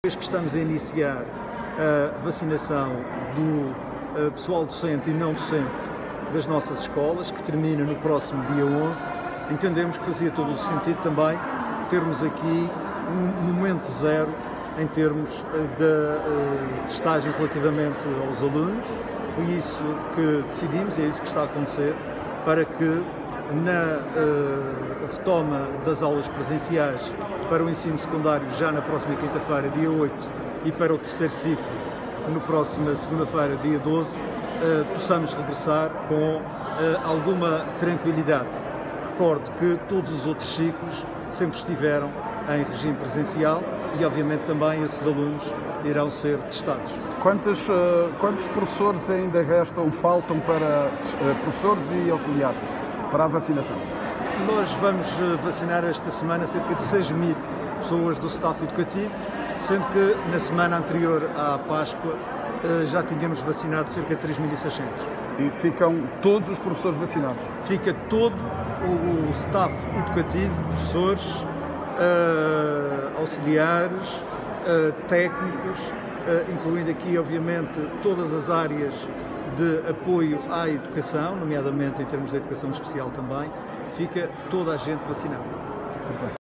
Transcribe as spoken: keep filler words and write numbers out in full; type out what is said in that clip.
Desde que estamos a iniciar a vacinação do pessoal docente e não docente das nossas escolas, que termina no próximo dia onze, entendemos que fazia todo o sentido também termos aqui um momento zero em termos de testagem relativamente aos alunos. Foi isso que decidimos e é isso que está a acontecer, para que na uh, retoma das aulas presenciais para o ensino secundário já na próxima quinta-feira, dia oito, e para o terceiro ciclo, no próxima segunda-feira, dia doze, uh, possamos regressar com uh, alguma tranquilidade. Recordo que todos os outros ciclos sempre estiveram em regime presencial e, obviamente, também esses alunos irão ser testados. Quantos, uh, quantos professores ainda restam, faltam para uh, professores e auxiliares para a vacinação? Nós vamos vacinar esta semana cerca de seis mil pessoas do staff educativo, sendo que na semana anterior à Páscoa já tínhamos vacinado cerca de três mil e seiscentos. E ficam todos os professores vacinados? Fica todo o staff educativo, professores, uh, auxiliares, uh, técnicos, uh, incluindo aqui, obviamente, todas as áreas de apoio à educação, nomeadamente em termos de educação especial também, fica toda a gente vacinada.